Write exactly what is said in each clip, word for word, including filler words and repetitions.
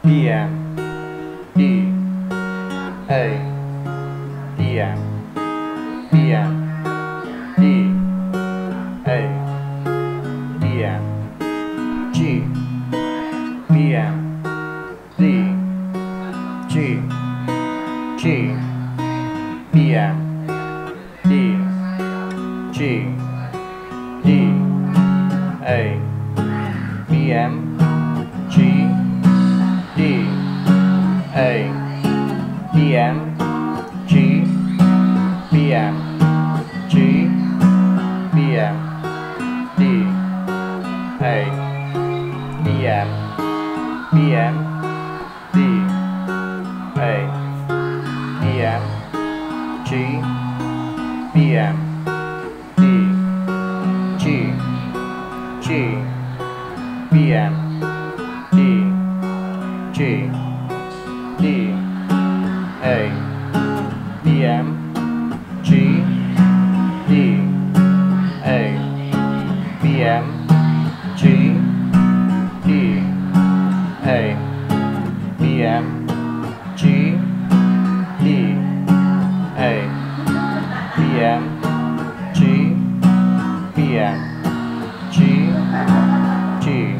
B M D A D M B M D A D M G B M D G G B M D G D A B M G D A B M G B M G B M D A B M B M D A B M G B M D G G B M D G D A B M G D A B M G D A B M G D A B M G B M G G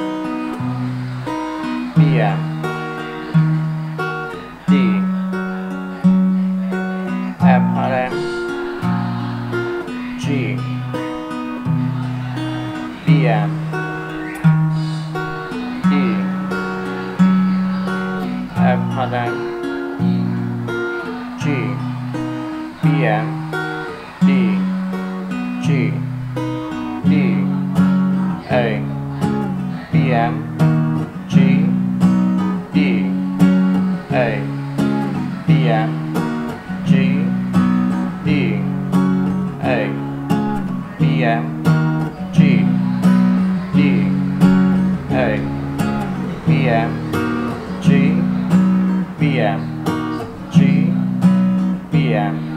B M D Parton G B M D Parton G B M D G D A B M G D A B M G D A B M G D A B M G B M G B M